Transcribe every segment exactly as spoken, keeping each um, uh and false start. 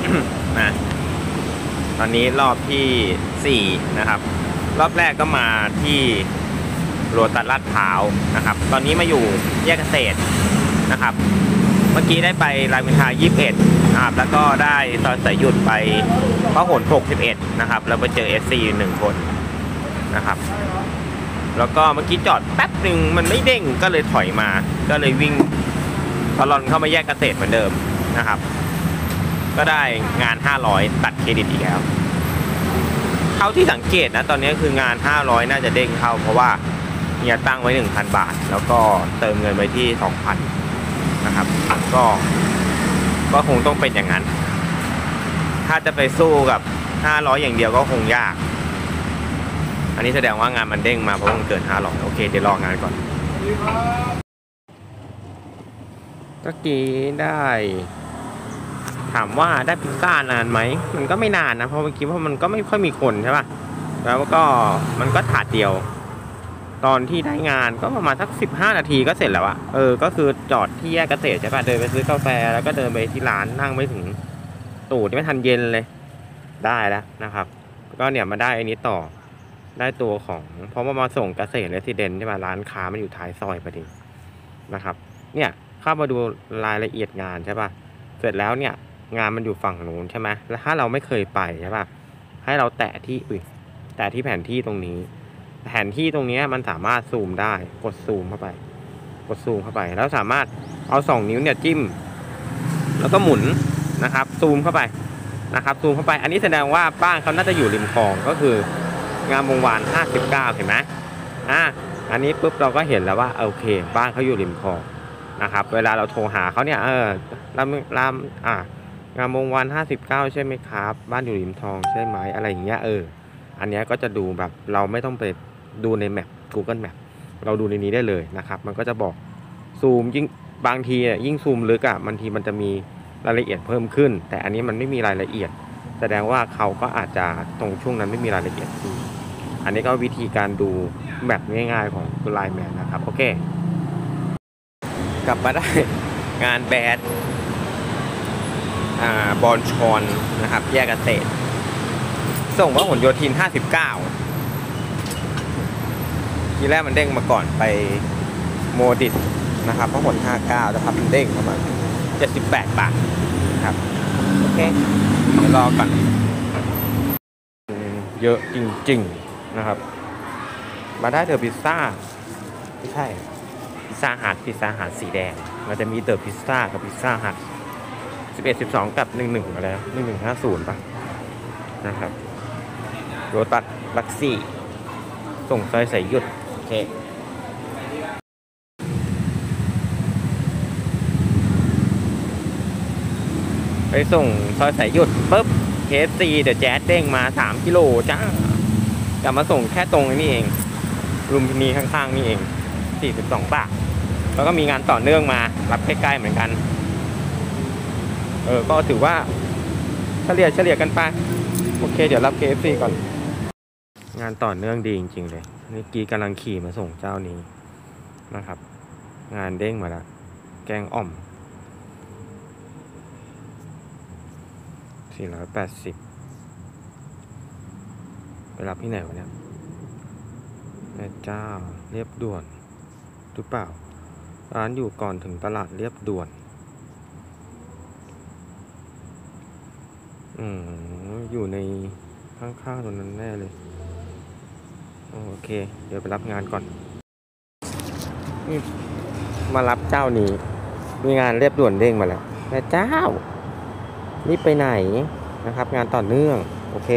นะตอนนี้รอบที่สี่นะครับรอบแรกก็มาที่โรตัสลาดพร้าวนะครับตอนนี้มาอยู่แยกเกษตรนะครับเมื่อกี้ได้ไปรามอินทรายี่สิบเอ็ดนะครับแล้วก็ได้ซอยสายหยุดไปพหลหกสิบเอ็ดนะครับแล้วไปเจอ เอส ซี หนึ่งคนนะครับแล้วก็เมื่อกี้จอดแป๊บหนึ่งมันไม่เด้งก็เลยถอยมาก็เลยวิ่งตลอดเข้ามาแยกเกษตรเหมือนเดิมนะครับก็ได้งานห้าร้อยตัดเครดิตอีกแล้วเท่าที่สังเกตนะตอนนี้คืองานห้าร้อยน่าจะเด้งเข้าเพราะว่าเฮียตั้งไว้ หนึ่งพัน บาทแล้วก็เติมเงินไว้ที่ สองพัน นะครับก็ก็คงต้องเป็นอย่างนั้นถ้าจะไปสู้กับห้าร้อยอย่างเดียวก็คงยากอันนี้แสดงว่างานมันเด้งมาเพราะมันเกินห้าร้อยโอเคเดี๋ยวรองานก่อนก็กี้ได้ถามว่าได้พิซซ่านานไหมมันก็ไม่นานนะเพราะเมื่อกี้เพราะมันก็ไม่ค่อยมีคนใช่ป่ะแล้วก็มันก็ถาดเดียวตอนที่ได้งานก็ประมาณสักสิบห้านาทีก็เสร็จแล้วอะเออก็คือจอดที่แยกเกษตรใช่ป่ะเดินไปซื้อกาแฟแล้วก็เดินไปที่ร้านนั่งไม่ถึงตู่ที่ไม่ทันเย็นเลยได้แล้วนะครับก็เนี่ยมาได้อันนี้ต่อได้ตัวของเพราะว่ามาส่งเกษตรเรสซิเดนต์ใช่ป่ะร้านค้ามันอยู่ท้ายซอยพอดีนะครับเนี่ยเข้ามาดูรายละเอียดงานใช่ป่ะเสร็จแล้วเนี่ยงานมันอยู่ฝั่งนู้นใช่ไหมแล้วถ้าเราไม่เคยไปใช่ป่ะให้เราแตะที่อุ้ยแตะที่แผนที่ตรงนี้แผนที่ตรงนี้มันสามารถซูมได้กดซูมเข้าไปกดซูมเข้าไปแล้วสามารถเอาสองนิ้วเนี่ยจิ้มแล้วก็หมุนนะครับซูมเข้าไปนะครับซูมเข้าไปอันนี้แสดงว่าบ้านเขาน่าจะอยู่ริมคลองก็คืองามวงวานห้าสิบเก้าเห็นไหมอ่ะอันนี้ปุ๊บเราก็เห็นแล้วว่าโอเคบ้านเขาอยู่ริมคลองนะครับเวลาเราโทรหาเขาเนี่ยเออรามรามอ่ะงามวงวานห้าสิบเก้าใช่ไหมครับบ้านอยู่ริมคลองใช่ไหมอะไรอย่างเงี้ยเอออันนี้ก็จะดูแบบเราไม่ต้องไปดูในแมป Google Map เราดูในนี้ได้เลยนะครับมันก็จะบอกซูมยิ่งบางทียิ่งซูมลึกอ่ะบางทีมันจะมีรายละเอียดเพิ่มขึ้นแต่อันนี้มันไม่มีรายละเอียดแสดงว่าเขาก็อาจจะตรงช่วงนั้นไม่มีรายละเอียดอันนี้ก็วิธีการดูแมปง่ายๆของไลน์แมนนะครับโอเคกลับมาได้งานแบดอ่าบอลชอนนะครับแยกเกษตรส่งพหลโยธินห้าสิบเก้าทีแรกมันเด้งมาก่อนไปโมดิสนะครับพหลห้าสิบเก้าจะทำเด้งประมาณเจ็ดสิบแปดบาทครับโอเคเดี๋ยวรอก่อนเยอะจริงๆนะครับมาได้เดอะพิซซ่าไม่ใช่พิซซ่าฮัทพิซซ่าฮัทสีแดงมันจะมีเดอะพิซซ่ากับพิซซ่าฮัทสิบเอ็ด สิบสองกับหนึ่งหนึ่งอะไรหนึ่งหนึ่งห้าศูนย์ป่ะนะครับโรตัสลักซี่ส่งซอยสายหยุดโอเคไปส่งซอยสายหยุดปุ๊บ เค เอฟ ซี เดี๋ยวแจ๊ดเด้งมาสามกิโลจ้ากลับมาส่งแค่ตรงนี้เองลุมพินีข้างๆนี่เองสี่สิบสองบาทแล้วก็มีงานต่อเนื่องมารับใกล้ๆเหมือนกันเออก็ถือว่าเฉลี่ยเฉลี่ยกันไปโอเคเดี๋ยวรับ เค เอฟ ซี ก่อนงานต่อเนื่องดีจริงๆเลยนี่กี้กำลังขี่มาส่งเจ้านี้นะครับงานเด้งมาแล้วแกงอ่อมสี่ร้อยแปดสิบไปรับที่ไหนวะเนี่ยแม่เจ้าเรียบด่วนหรือเปล่าร้านอยู่ก่อนถึงตลาดเรียบด่วนอืมอยู่ในข้างๆตรงนั้นแน่เลยโอเคเดี๋ยวไปรับงานก่อนนี่มารับเจ้านี้มีงานเรียบด่วนเด้งมาแล้วแม่เจ้านี่ไปไหนนะครับงานต่อเนื่องโอเค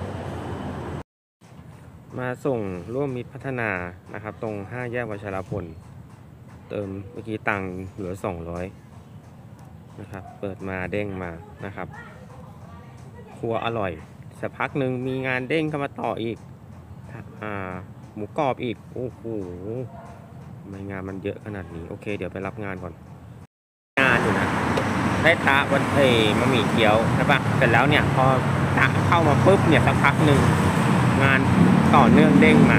มาส่งร่วมมิตรพัฒนานะครับตรงห้าแยกวัชรพลเติมเมื่อกี้ตังค์เหลือสองร้อยนะครับเปิดมาเด้งมานะครับครัวอร่อยสักพักหนึ่งมีงานเด้งเข้ามาต่ออีกอ่าหมูกรอบอีกโอ้โหไม่งานมันเยอะขนาดนี้โอเคเดี๋ยวไปรับงานก่อนงานอยู่นะได้ตะวันเอมาหมี่เกี๊ยวใช่ปะเสร็จแล้วเนี่ยพอตะเข้ามาปุ๊บเนี่ยสักพักหนึ่งงานต่อเนื่องเด้งมา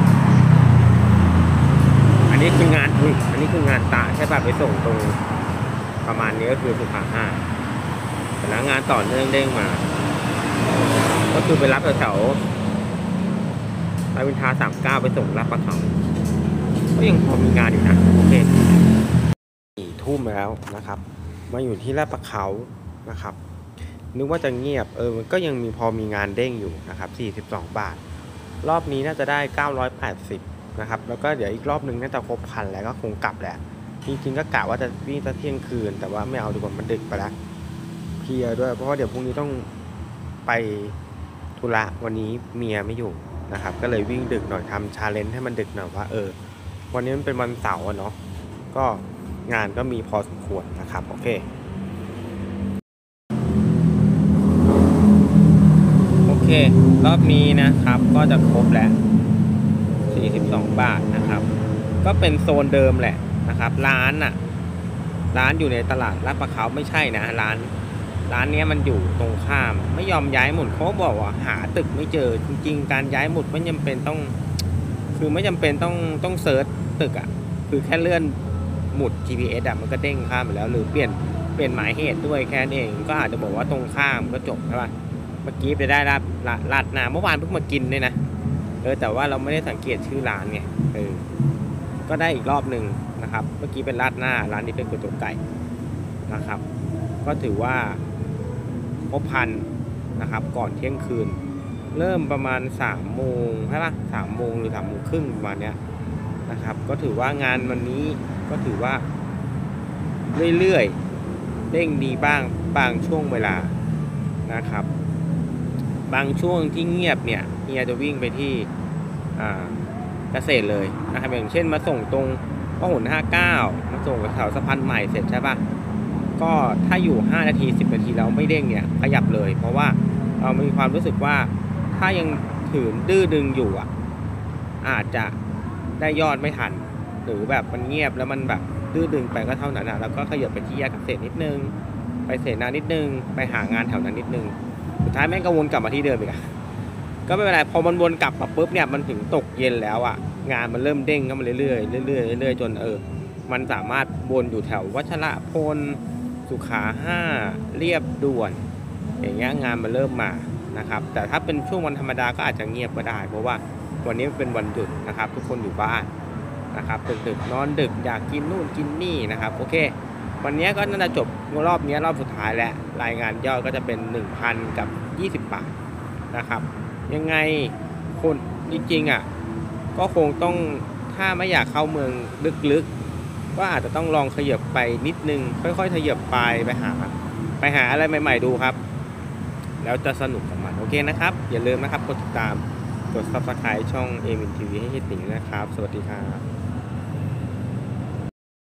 อันนี้คืองานอุ้ยอันนี้คืองานตะใช่ปะไปส่งตรงประมาณนี้ก็คือสุขาห้า เพนักงานต่อเนื่องเด้งมาก็คือไปรับแถวรามอินทราสามเก้าไปส่งรับประเขาก็ยังพอมีงานอยู่นะโอเคสี่ทุ่มแล้วนะครับมาอยู่ที่ลาดประเขานะครับนึกว่าจะเงียบเออมันก็ยังมีพอมีงานเด้งอยู่นะครับสี่สิบสองบาทรอบนี้น่าจะได้เก้าร้อยแปดสิบนะครับแล้วก็เดี๋ยวอีกรอบนึงน่าจะครบพันแล้วก็คงกลับแหละจริงๆก็กะว่าจะวิ่งตะเที่ยงคืนแต่ว่าไม่เอาดีกว่ามันดึกไปแล้วเพลียด้วยเพราะว่าเดี๋ยวพรุ่งนี้ต้องไปธุระวันนี้เมียไม่อยู่นะครับก็เลยวิ่งดึกหน่อยทำชาเลนจ์ให้มันดึกหน่อยว่าเออวันนี้มันเป็นวันเสาร์เนาะก็งานก็มีพอสมควรนะครับโอเคโอเครอบนี้นะครับก็จะครบแล้วสี่สิบสองบาทนะครับก็เป็นโซนเดิมแหละนะครับร้านอ่ะร้านอยู่ในตลาดลาดประเขาไม่ใช่นะร้านร้านนี้มันอยู่ตรงข้ามไม่ยอมย้ายหมุดเขาบอกว่าหาตึกไม่เจอจริงๆการย้ายหมุดไม่จำเป็นต้องคือไม่จำเป็นต้องต้องเซิร์ชตึกอ่ะคือแค่เลื่อนหมุด จี พี เอส อ่ะมันก็เด้งข้ามไปแล้วหรือเปลี่ยนเปลี่ยนหมายเหตุด้วยแค่นั้นเองก็อาจจะบอกว่าตรงข้ามก็จบใช่ป่ะเมื่อกี้ไปได้ราดราดหน้าเมื่อวานเพิ่งมากินด้วยนะเออแต่ว่าเราไม่ได้สังเกตชื่อร้านไงเออก็ได้อีกรอบหนึ่งนะครับเมื่อกี้เป็นราดหน้าร้านนี้เป็นก๋วยเตี๋ยวไก่นะครับก็ถือว่าครบพันนะครับก่อนเที่ยงคืนเริ่มประมาณสามโมงใช่ป่ะสามโมงหรือสามโมงครึ่งประมาณเนี้ยนะครับก็ถือว่างานวันนี้ก็ถือว่าเรื่อยๆเด้งดีบ้างบางช่วงเวลานะครับบางช่วงที่เงียบเนี่ยเฮียจะวิ่งไปที่อ่าเกษตรเลยนะครับอย่างเช่นมาส่งตรงพหลห้าเก้ามาส่งแถวสะพานใหม่เสร็จใช่ป่ะก็ถ้าอยู่ห้านาทีสิบนาทีแล้วไม่เด้งเนี่ยขยับเลยเพราะว่าเรามีความรู้สึกว่าถ้ายังถือดื้อดึงอยู่อ่ะอาจจะได้ยอดไม่ทันหรือแบบมันเงียบแล้วมันแบบดื้อดึงไปก็เท่านั้นนะแล้วก็ขยับไปที่แยกเกษตรนิดนึงไปเสนานิดนึงไปหางานแถวนั้นนิดนึงสุดท้ายแม่งก็วนกลับมาที่เดิมอีกอะก็ไม่เป็นไรพอมันวนกลับมาปุ๊บเนี่ยมันถึงตกเย็นแล้วอ่ะงานมันเริ่มเด้งเข้ามาเรื่อยๆเรื่อยๆเรื่อยๆจนเออมันสามารถวนอยู่แถววัชรพลสุขาห้าเรียบด่วนอย่างเงี้ยงานมันเริ่มมานะครับแต่ถ้าเป็นช่วงวันธรรมดาก็อาจจะเงียบก็ได้เพราะว่าวันนี้เป็นวันหยุดนะครับทุกคนอยู่บ้านนะครับดึกๆนอนดึกอยากกินนู่นกินนี่นะครับโอเควันนี้ก็น่าจะจบรอบนี้รอบสุดท้ายแล้วรายงานยอดก็จะเป็น หนึ่งพัน กับยี่สิบบาทนะครับยังไงคนจริงๆอ่ะก็คงต้องถ้าไม่อยากเข้าเมืองลึกๆก็อาจจะต้องลองขยับไปนิดนึงค่อยๆขยับไปไปหาไปหาอะไรใหม่ๆดูครับแล้วจะสนุกกับมันโอเคนะครับอย่าลืมนะครับกดติดตามกด ซับสไครบ์ ช่อง เอ มิน ที วี ให้เฮียติ๋งนะครับสวัสดีครับ